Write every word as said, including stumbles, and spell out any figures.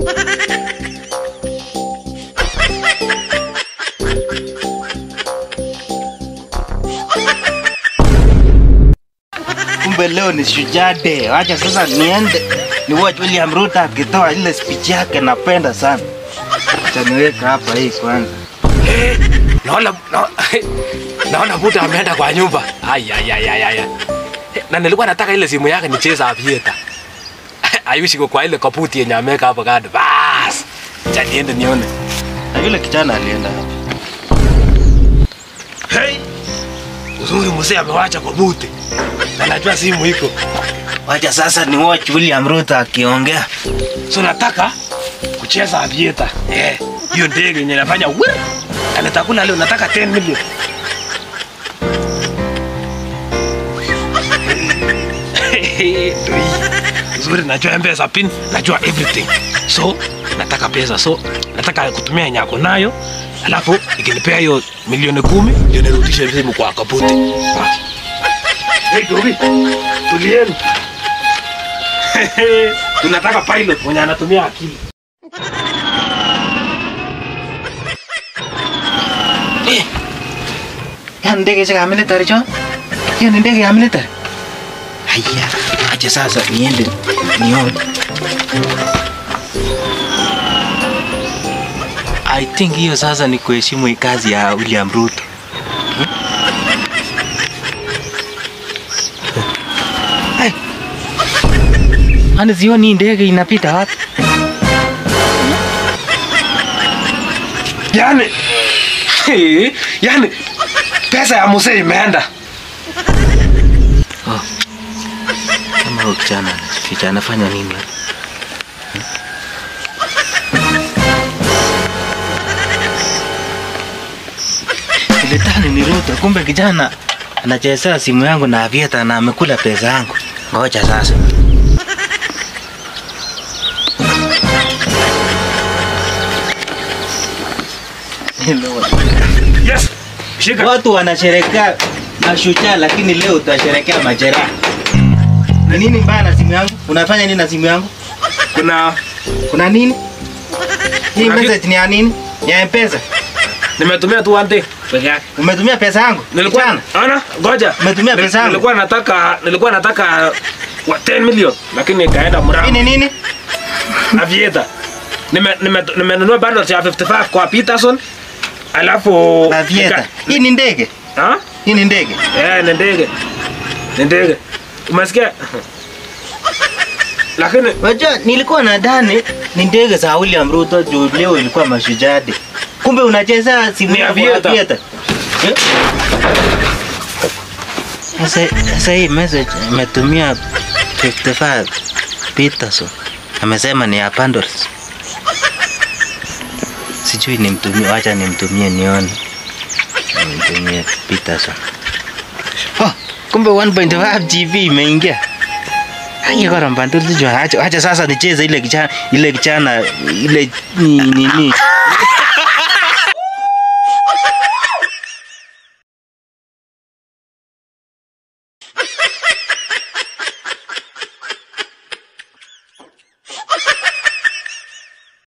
Kumbe leo ni shujaa day. Acha sasa niende ni watch William Ruto akitoa ile speech yake, napenda sana. Acha niweka hapa hii kwanza. Eh, naona naona Buda ameenda kwa nyumba. Ai ai ai ai ai. Na nilikuwa nataka ile simu yake nicheze Avaitor. Ayushi kwa ile kaputi yenye ameka hapo kando. Bas. Acha niende nione. Na yule kijana alienda. Hey. Uzuri mzee amewacha kaputi. Na najua simu iko. Wacha sasa ni watch William Ruto akiongea. So nataka kucheza Avaitor. Eh, hiyo ndege yenye inafanya wir. Anatakula leo nataka ten million. Uzuri najua M-Pesa pin, najua everything. So nataka pesa, so nataka kutumia nyako nayo. Alafu ikinipea hiyo milioni kumi ndio nirudishe simu kwa kaputi. Hey Dobi, tulieni. Tunataka pilot mwenye anatumia akili. Eh. Ya ndege cha military jo? Ya ndege ya military. Haya, acha sasa niende nione. I think hiyo sasa ni kuheshimu kazi ya William Ruto. Hmm? Hey. Ana zioni ndege inapita wapi? Yani hey, yani pesa ya mzee imeenda. Oh. Kama huyo kijana, kijana anafanya nini? Ile tani ni Ruto, kumbe kijana anachezea simu yangu na Avaitor na amekula pesa yangu. Ngoja sasa. Hello. Yes. Shika. Watu wanasherehekea mashujaa lakini leo utasherehekea majeraha. Ni nini mbaya na simu yangu? Unafanya nini na simu yangu? Kuna kuna nini? Hii message ni ya nini? Ya M-Pesa. Nimetumia tu one day peke yake. Umetumia pesa yangu? Nilikuwa ana ngoja. Umetumia pesa yangu? Nilikuwa nataka nilikuwa nataka ten million lakini kaenda mrama. Hii ni nini? Avaitor. Nime nimenunua bundle ya fifty-five kwa Peterson. Alafu Avaitor. Hii ni ndege? Ha? Hii ni ndege? Eh, ni ndege. Ni ndege. Umesikia? Lakini wajua nilikuwa nadhani ni ndege za William Ruto juu leo ilikuwa mashujaa day. Kumbe unacheza simu ya Avaitor. Sasa sasa hii message imetumia fifty-five Peterson. Amesema ni ya bundles. Sijui nimtumie, acha nimtumie nione. Nimtumie Peterson. Oh, kumbe one point five G B imeingia. Haya kwa bundles hizo, acha acha sasa nicheze ile kichana ile kichana ile nini.